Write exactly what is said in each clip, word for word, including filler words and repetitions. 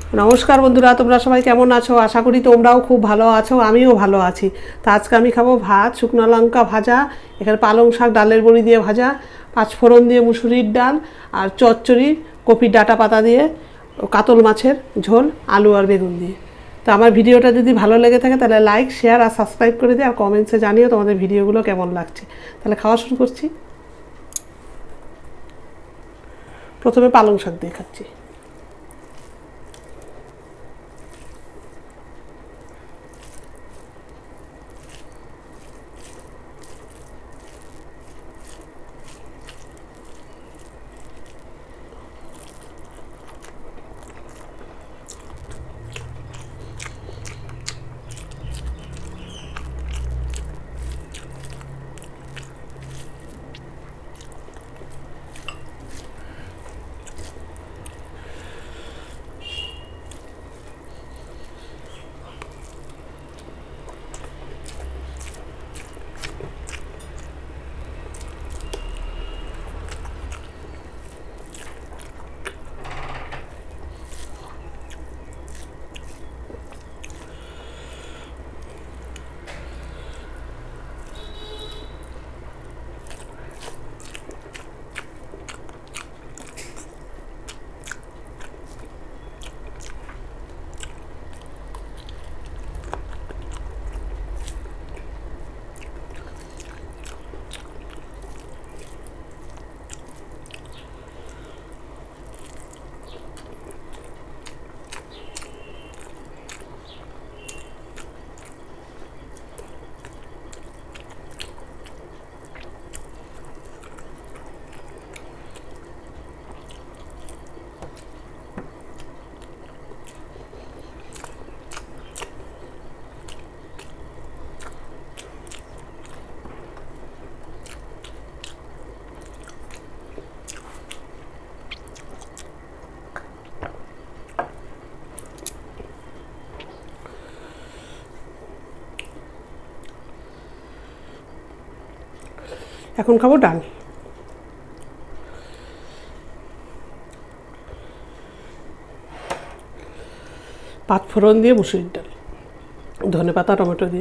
नमस्कार बंधुरा तोमरा सबाई केमन आछो आशा करी तोमराओ खूब भालो आछो आमिओ भालो आछि। तो आज के आमि खाबो भात शुकनो लंका भाजा एखाने पालंग शाक डालेर बड़ी दिए भाजा पाँच फोड़न दिए मुसुरिर डाल और चच्चड़ी कपिर डाटा पाता दिए कातल माछेर झोल आलू और बेगुन दिए। तो आमार भिडियोटा यदि भालो लेगे थाके ताहले लाइक शेयर और सबस्क्राइब करे दिओ और कमेंट्से जानिओ तोमादेर भिडियोगुलो केमन लागछे। ताहले खाওয়া शुरू करछि। प्रथमे पालंग शाक दिए खाচ্ছি। এখন খাবো ডাল। পাঁচ ফোড়ন দিয়ে মুসুরির ডাল ধনেপাতা টমেটো দিয়ে।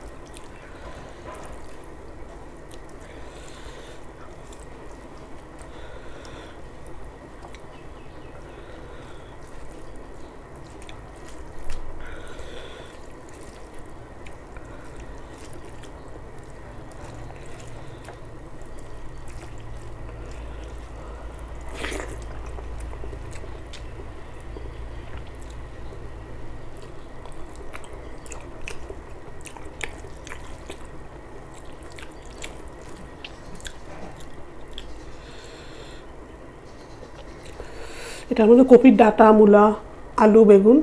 এটার মধ্যে কপির ডাটা মূলা আলু বেগুন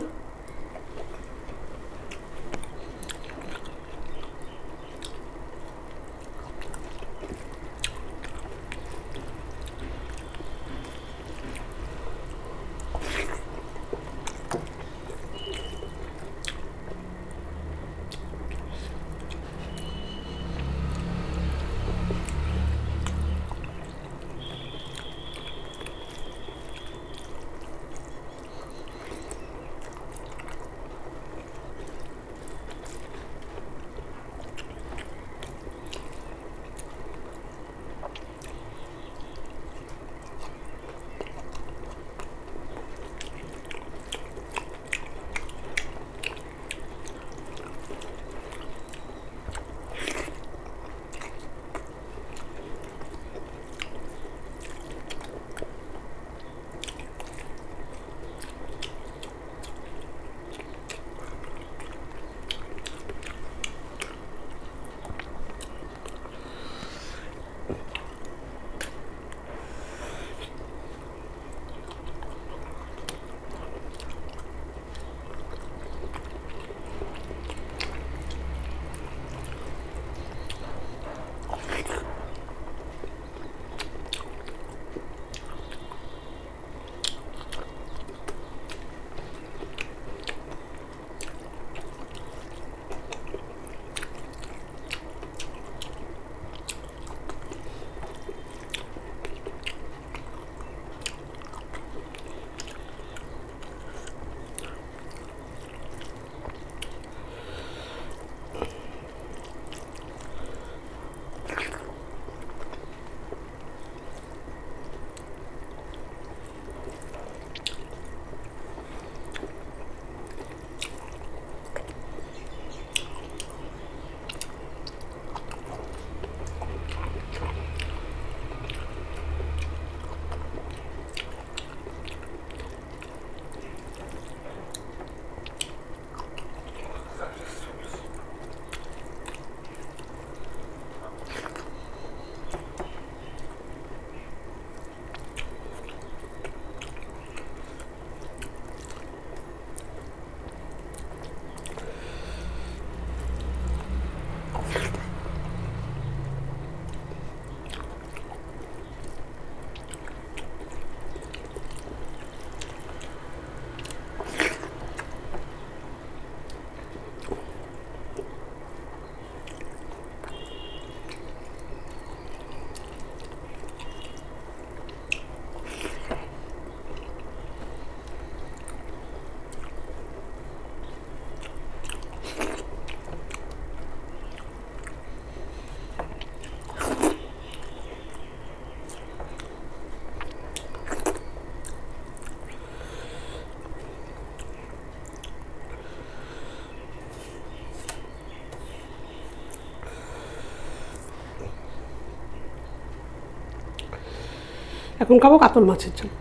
এখন খাবো কাতল মাছের ঝোল।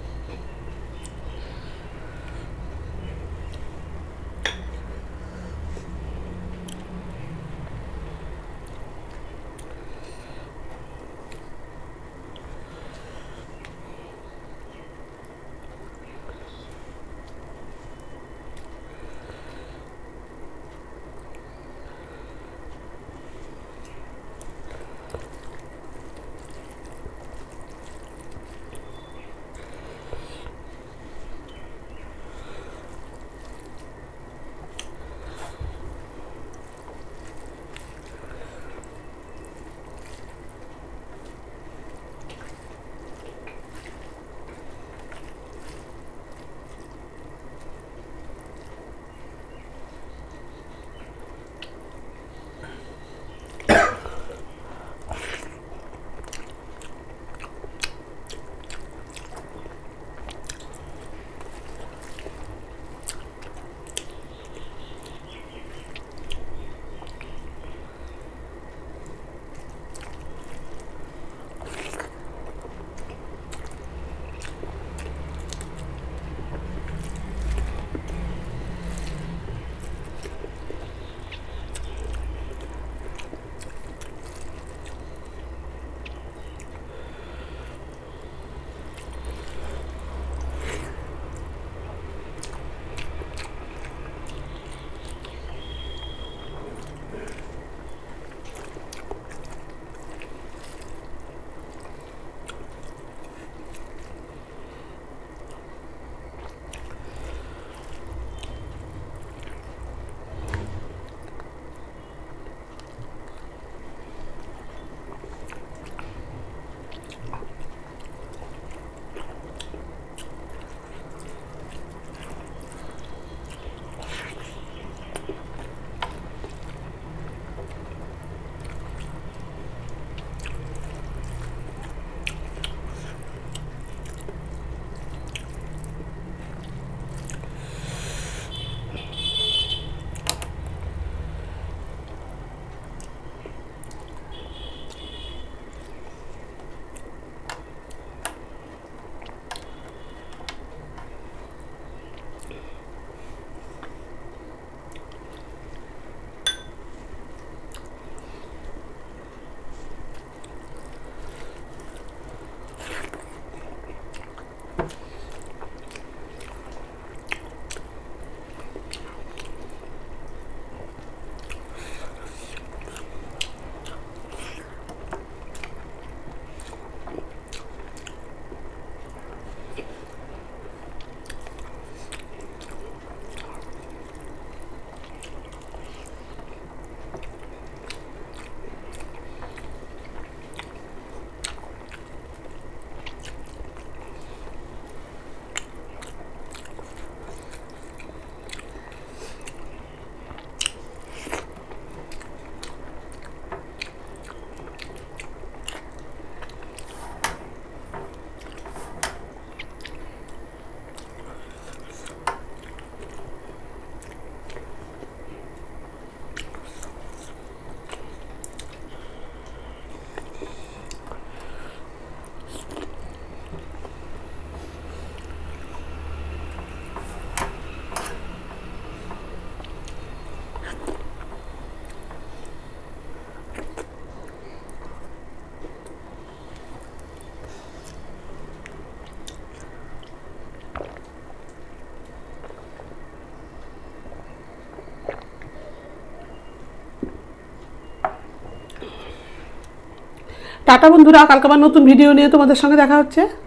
টাটা বন্ধুরা, কালকে আবার নতুন ভিডিও নিয়ে তোমাদের সঙ্গে দেখা হচ্ছে।